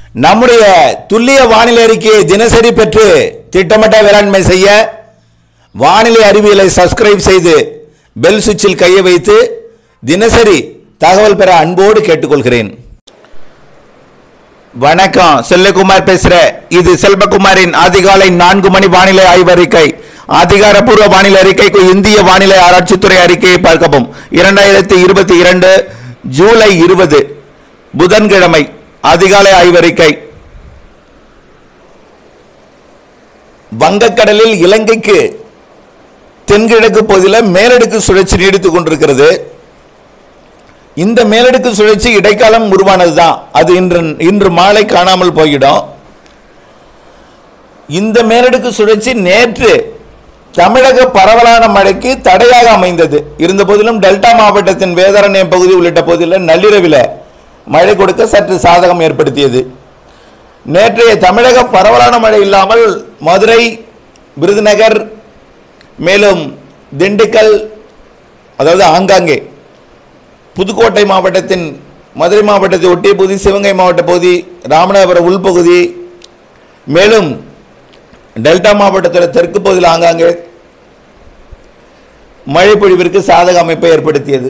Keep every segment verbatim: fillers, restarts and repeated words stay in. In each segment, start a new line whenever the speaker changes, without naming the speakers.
நம்முடைய துல்லிய வானிலை அறிக்கையை தினசரி பெற்று திட்டமிட்ட வேளாண்மை செய்ய வானிலை அறிவியலை சப்ஸ்கிரைப் செய்து பெல் சுவிட்சில் கையை வைத்து தினசரி தகவல் பெற அன்போடு கேட்டுக்கொள்கிறேன். வணக்கம், செல்வகுமார் பேசுறேன். இது செல்வகுமாரின் அதிகாலை நான்கு மணி வானிலை ஆய்வறிக்கை. அதிகாரப்பூர்வ வானிலை அறிக்கைக்கு இந்திய வானிலை ஆராய்ச்சித்துறை அறிக்கையை பார்க்கவும். இரண்டாயிரத்தி இருபத்தி இரண்டு ஜூலை இருபது புதன்கிழமை அதிகாலை ஆய்வறிக்கை. வங்கக்கடலில் இலங்கைக்கு தென்கிழக்கு பகுதியில் மேலடுக்கு சுழற்சி நீடித்துக் கொண்டிருக்கிறது. இந்த மேலடுக்கு சுழற்சி இடைக்காலம் உருவானதுதான். அது இன்று இன்று மாலை காணாமல் போயிடும். இந்த மேலடுக்கு சுழற்சி நேற்று தமிழக பரவலான மழைக்கு தடையாக அமைந்தது. இருந்த போதிலும் டெல்டா மாவட்டத்தின் வேதாரண்யம் பகுதி உள்ளிட்ட பகுதியில் நள்ளிரவில் மழை கொடுக்க சற்று சாதகம் ஏற்படுத்தியது. நேற்றைய தமிழக பரவலான மழை இல்லாமல் மதுரை, விருதுநகர், மேலும் திண்டுக்கல், அதாவது ஆங்காங்கே புதுக்கோட்டை மாவட்டத்தின் மதுரை மாவட்டத்தை ஒட்டிய பகுதி, சிவகங்கை மாவட்ட பகுதி, ராமநாதபுரம் உள்பகுதி, மேலும் டெல்டா மாவட்டத்தில் தெற்கு பகுதியில் ஆங்காங்கே மழை பொழிவிற்கு சாதக அமைப்பை ஏற்படுத்தியது.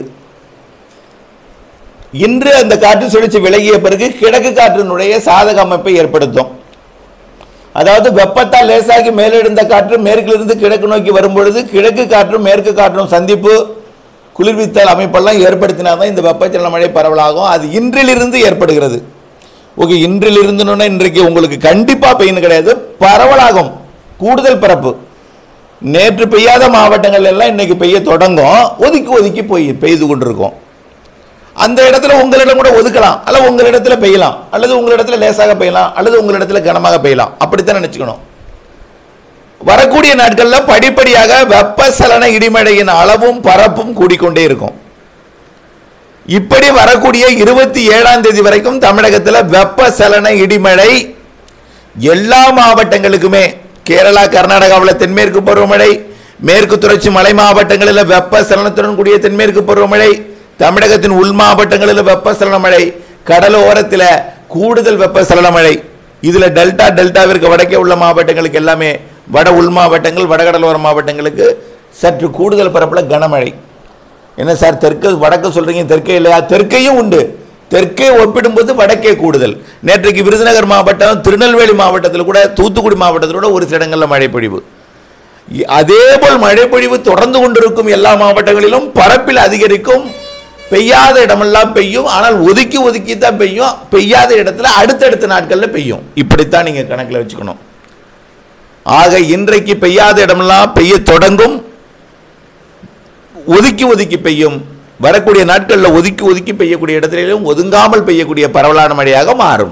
இன்று அந்த காற்று சுழற்சி விலகிய பிறகு கிழக்கு காற்றினுடைய சாதக அமைப்பை ஏற்படுத்தும். அதாவது வெப்பத்தால் லேசாகி மேலெழுந்த காற்று மேற்கிலிருந்து கிழக்கு நோக்கி வரும்பொழுது கிழக்கு காற்றும் மேற்கு காற்றும் சந்திப்பு குளிர்வித்தல் அமைப்பெல்லாம் ஏற்படுத்தினால்தான் இந்த வெப்பச்சலன மழை பரவலாகும். அது இன்றிலிருந்து ஏற்படுகிறது. ஓகே, இன்றிலிருந்து இன்றைக்கு உங்களுக்கு கண்டிப்பாக பெய்யணும் கிடையாது, பரவலாகும். கூடுதல் பரப்பு நேற்று பெய்யாத மாவட்டங்கள் எல்லாம் இன்னைக்கு பெய்ய தொடங்கும். ஒதுக்கி ஒதுக்கி போய் பெய்து கொண்டிருக்கும். அந்த இடத்துல உங்களிடம் கூட ஒதுக்கலாம், அல்லது உங்களிடத்துல பெய்யலாம், அல்லது உங்களிடத்துல லேசாக பெய்யலாம், அல்லது உங்களிடத்துல கனமாக பெய்யலாம். அப்படித்தான் நினைச்சுக்கணும். வரக்கூடிய நாட்களில் படிப்படியாக வெப்பசலன இடிமழையின் அளவும் பரப்பும் கூடிக்கொண்டே இருக்கும். இப்படி வரக்கூடிய இருபத்தி ஏழாம் தேதி வரைக்கும் தமிழகத்தில் வெப்பசலன இடிமழை எல்லா மாவட்டங்களுக்குமே, கேரளா கர்நாடகாவில் தென்மேற்கு பருவமழை, மேற்கு தொடர்ச்சி மலை மாவட்டங்களில் வெப்பசலனத்துடன் கூடிய தென்மேற்கு பருவமழை, தமிழகத்தின் உள் மாவட்டங்களில் வெப்பசலன மழை, கடலோரத்தில் கூடுதல் வெப்பசலன மழை. இதில் டெல்டா டெல்டாவிற்கு வடக்கே உள்ள மாவட்டங்களுக்கு எல்லாமே, வட உள் மாவட்டங்கள், வடகடலோர மாவட்டங்களுக்கு சற்று கூடுதல் பரப்பில் கனமழை. என்ன சார் தெற்கு வடக்கு சொல்றீங்க, தெற்கே இல்லையா? தெற்கையும் உண்டு. தெற்கே ஒப்பிடும்போது வடக்கே கூடுதல். நேற்றைக்கு விருதுநகர் மாவட்டம், திருநெல்வேலி மாவட்டத்தில் கூட, தூத்துக்குடி மாவட்டத்தில் கூட ஒரு சில இடங்களில் மழை பொழிவு. அதேபோல் மழை பொழிவு தொடர்ந்து கொண்டிருக்கும். எல்லா மாவட்டங்களிலும் பரப்பில் அதிகரிக்கும். பெய்யாத இடமெல்லாம் பெய்யும், ஆனால் ஒதுக்கி ஒதுக்கி தான் பெய்யும். பெய்யாத இடத்துல அடுத்தடுத்த நாட்களில் பெய்யும். இப்படித்தான் நீங்க கணக்கில் வச்சுக்கணும். ஆக இன்றைக்கு பெய்யாத இடமெல்லாம் பெய்ய தொடங்கும், ஒதுக்கி ஒதுக்கி பெய்யும். வரக்கூடிய நாட்களில் ஒதுக்கி ஒதுக்கி பெய்யக்கூடிய இடத்திலும் ஒதுங்காமல் பெய்யக்கூடிய பரவலான மழையாக மாறும்.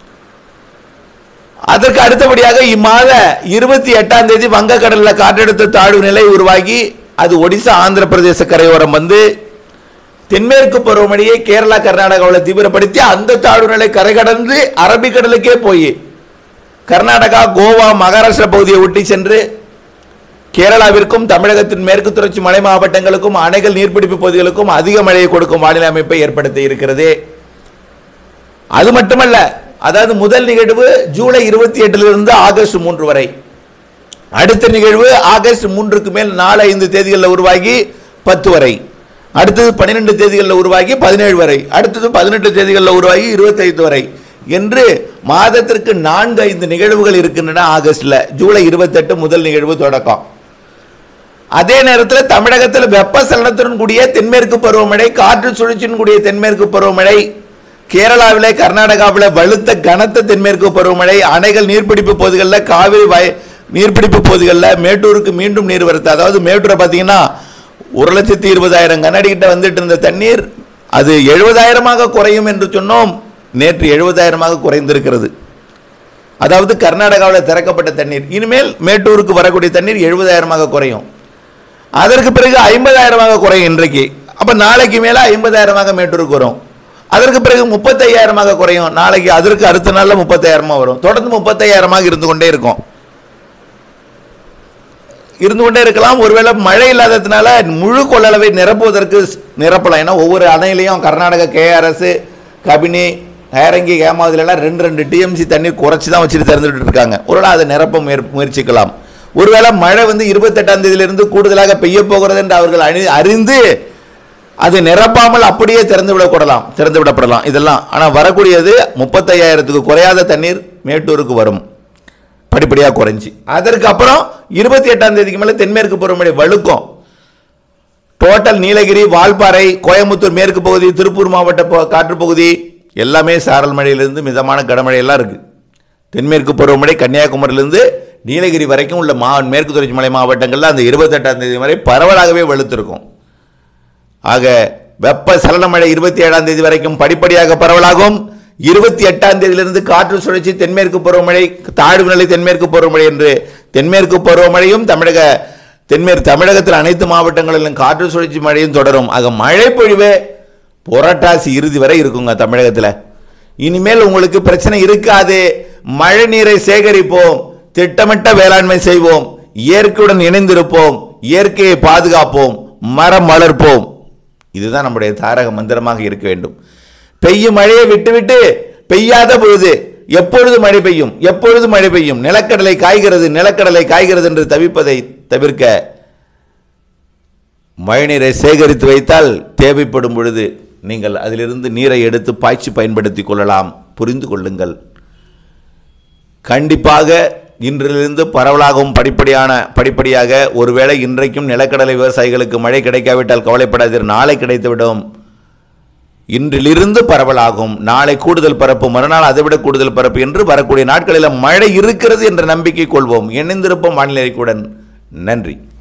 அதற்கு அடுத்தபடியாக இம்மாத இருபத்தி எட்டாம் தேதி வங்கக்கடலில் காற்றழுத்த தாழ்வு நிலை உருவாகி அது ஒடிசா ஆந்திர பிரதேச கரையோரம் வந்து தென்மேற்கு பருவமழையை கேரளா கர்நாடகாவில் தீவிரப்படுத்தி அந்த தாழ்வு நிலை கரை கடந்து அரபிக்கடலுக்கே போய் கர்நாடகா, கோவா, மகாராஷ்டிரா பகுதியை ஒட்டி சென்று கேரளாவிற்கும் தமிழகத்தின் மேற்கு தொடர்ச்சி மலை மாவட்டங்களுக்கும் அணைகள் நீர்பிடிப்பு பகுதிகளுக்கும் அதிக மழையை கொடுக்கும் வானிலை அமைப்பை ஏற்படுத்தி இருக்கிறது. அது மட்டுமல்ல, அதாவது முதல் நிகழ்வு ஜூலை இருபத்தி எட்டிலிருந்து ஆகஸ்ட் மூன்று வரை, அடுத்த நிகழ்வு ஆகஸ்ட் மூன்றுக்கு மேல் நாலு ஐந்து தேதிகளில் உருவாகி பத்து வரை, அடுத்தது பன்னிரெண்டு தேதிகளில் உருவாகி பதினேழு வரை, அடுத்தது பதினெட்டு தேதிகளில் உருவாகி இருபத்தி ஐந்து வரை என்று மாதத்திற்கு நான்கு ஐந்து நிகழ்வுகள் இருக்கின்றன. ஆகஸ்ட்ல ஜூலை இருபத்தி எட்டு முதல் நிகழ்வு தொடக்கம். அதே நேரத்தில் தமிழகத்தில் வெப்பசலனத்துடன் கூடிய தென்மேற்கு பருவமழை, காற்று சுழற்சியின் கூடிய தென்மேற்கு பருவமழை, கேரளாவிலே கர்நாடகாவில் வலுத்த கனத்த தென்மேற்கு பருவமழை, அணைகள் நீர்பிடிப்பு பகுதிகளில், காவிரி வய நீர்பிடிப்பு பகுதிகளில் மேட்டூருக்கு மீண்டும் நீர் வருது. அதாவது மேட்டூரை பார்த்தீங்கன்னா ஒரு லட்சத்தி இருபதாயிரம் கனஅடி கிட்ட வந்துட்டு இருந்த தண்ணீர் அது எழுபதாயிரமாக குறையும் என்று சொன்னோம். நேற்று எழுபதாயிரமாக குறைந்திருக்கிறது. அதாவது கர்நாடகாவில் திறக்கப்பட்ட தண்ணீர் இனிமேல் மேட்டூருக்கு வரக்கூடிய தண்ணீர் எழுபதாயிரமாக குறையும். அதற்கு பிறகு ஐம்பதாயிரமாக குறையும் இன்றைக்கு. அப்ப நாளைக்கு மேல ஐம்பதாயிரமாக மேட்டூருக்கு வரும். அதற்கு பிறகு முப்பத்தையாயிரமாக குறையும். நாளைக்கு அதற்கு அடுத்த நாள்ல முப்பத்தாயிரமா வரும். தொடர்ந்து முப்பத்தையாயிரமாக இருந்து கொண்டே இருக்கும். இருந்து கொண்டே இருக்கலாம். ஒருவேளை மழை இல்லாததுனால முழு கொள்ளளவை நிரப்புவதற்கு நிரப்பலாம். ஏன்னா ஒவ்வொரு அணையிலையும் கர்நாடக கேஆர்எஸ், கபினி, ஹேரங்கி ஹேமாவதிலாம் ரெண்டு ரெண்டு டிஎம்சி தண்ணீர் குறைச்சி தான் வச்சுட்டு திறந்துட்டு இருக்காங்க. ஒருவேளை அதை நிரப்ப முயற்சிக்கலாம். ஒருவேளை மழை வந்து இருபத்தெட்டாம் தேதியிலிருந்து கூடுதலாக பெய்ய போகிறது என்று அவர்கள் அறிந்து அது நிரப்பாமல் அப்படியே திறந்து விடப்படலாம் திறந்து விடப்படலாம் இதெல்லாம். ஆனால் வரக்கூடியது முப்பத்தையாயிரத்துக்கு குறையாத தண்ணீர் மேட்டூருக்கு வரும், படிப்படியாக குறைஞ்சி. அதற்கு அப்புறம் இருபத்தி எட்டாம் தேதிக்கு மேலே தென்மேற்கு பருவமழை வலுக்கும். டோட்டல் நீலகிரி, வால்பாறை, கோயம்புத்தூர் மேற்கு பகுதி, திருப்பூர் மாவட்ட காற்று பகுதி எல்லாமே சாரல் மழையிலிருந்து மிதமான கனமழை எல்லாம் இருக்கு. தென்மேற்கு பருவமழை கன்னியாகுமரியிலிருந்து நீலகிரி வரைக்கும் உள்ள மா மேற்கு தொடர்ச்சி மலை மாவட்டங்களில் அந்த இருபத்தெட்டாம் தேதி வரை பரவலாகவே வலுத்திருக்கும். ஆக வெப்ப சலன மழை இருபத்தி ஏழாம் தேதி வரைக்கும் படிப்படியாக பரவலாகும். இருபத்தி எட்டாம் தேதியிலிருந்து காற்று சுழற்சி தென்மேற்கு பருவமழை, தாழ்வு நிலை தென்மேற்கு பருவமழை என்று தென்மேற்கு பருவமழையும் தமிழக தென்மேற்கு தமிழகத்தில் அனைத்து மாவட்டங்களிலும் காற்று சுழற்சி மழையும் தொடரும். ஆக மழை பொழிவு புரட்டாசி இறுதி வரை இருக்குங்க தமிழகத்தில். இனிமேல் உங்களுக்கு பிரச்சனை இருக்காது. மழை நீரை சேகரிப்போம், திட்டமிட்ட வேளாண்மை செய்வோம், இயற்கையுடன் இணைந்திருப்போம், இயற்கையை பாதுகாப்போம், மரம் வளர்ப்போம். இதுதான் நம்முடைய தாரக மந்திரமாக இருக்க வேண்டும். பெய்யும் மழையை விட்டுவிட்டு பெய்யாத பொழுது எப்பொழுது மழை பெய்யும் எப்பொழுது மழை பெய்யும் நிலக்கடலை காய்கிறது நிலக்கடலை காய்கிறது என்று தவிப்பதை தவிர்க்க மழைநீரை சேகரித்து வைத்தால் தேவைப்படும் பொழுது நீங்கள் அதிலிருந்து நீரை எடுத்து பாய்ச்சி பயன்படுத்திக் கொள்ளலாம். புரிந்து கொள்ளுங்கள். கண்டிப்பாக இன்றிலிருந்து பரவலாகவும் படிப்படியான படிப்படியாக ஒருவேளை இன்றைக்கும் நிலக்கடலை விவசாயிகளுக்கு மழை கிடைக்காவிட்டால் கவலைப்படாதீர்கள், நாளை கிடைத்துவிடும். இன்றிலிருந்து பரவலாகும். நாளை கூடுதல் பரப்பு, மறுநாள் அதைவிட கூடுதல் பரப்பு என்று வரக்கூடிய நாட்களில் மழை இருக்கிறது என்ற நம்பிக்கை கொள்வோம். இணைந்திருப்போம் வானிலை அறிக்கையுடன். நன்றி.